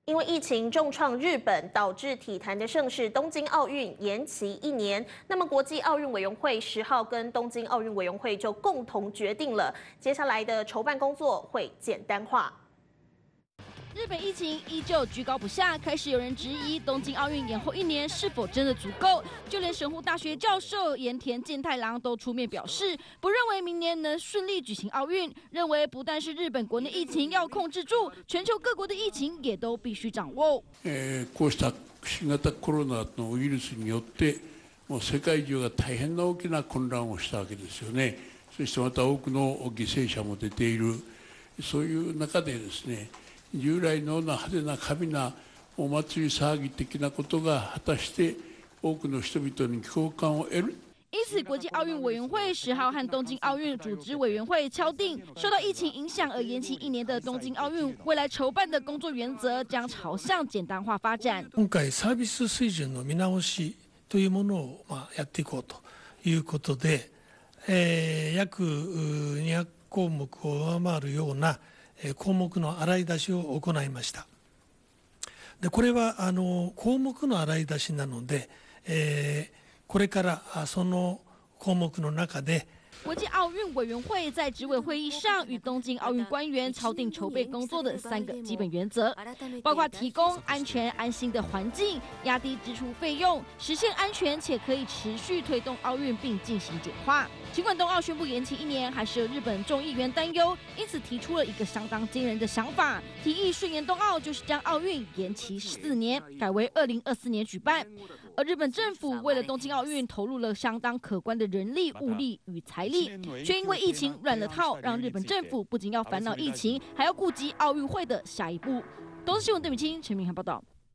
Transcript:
因为疫情重创日本，导致体坛的盛事东京奥运延期1年。那么，国际奥运委员会10号跟东京奥运委员会就共同决定了，接下来的筹办工作会简单化。 日本疫情依旧居高不下，开始有人质疑东京奥运延后1年是否真的足够。就连神户大学教授盐田健太郎都出面表示，不认为明年能顺利举行奥运，认为不但是日本国内疫情要控制住，全球各国的疫情也都必须掌握。 こうした新型コロナのウイルスによって、もう世界中が大変な大きな混乱をしたわけですよね。そしてまた多くの犠牲者も出ている、そういう中でですね。 従来のような派手な過敏なお祭り騒ぎ的なことが果たして多くの人々に共感を得る。 因此，国际奥运委员会10号和东京奥运组织委员会敲定，受到疫情影响而延期1年的东京奥运，未来筹办的工作原则将朝向简单化发展。 今回サービス水準の見直しというものをやっていこうということで、約200項目を上回るような 項目の洗い出しを行いました。で、これは項目の洗い出しなので、これからその項目の中で。 国际奥运委员会在执委会议上与东京奥运官员敲定筹备工作的3个基本原则，包括提供安全安心的环境、压低支出费用、实现安全且可以持续推动奥运并进行简化。尽管冬奥宣布延期1年，还是有日本众议员担忧，因此提出了一个相当惊人的想法，提议顺延冬奥就是将奥运延期4年，改为2024年举办。而日本政府为了东京奥运投入了相当可观的人力、物力与财力。 却因为疫情乱了套，让日本政府不仅要烦恼疫情，还要顾及奥运会的下一步。都市新闻邓雨清、陈明涵报道。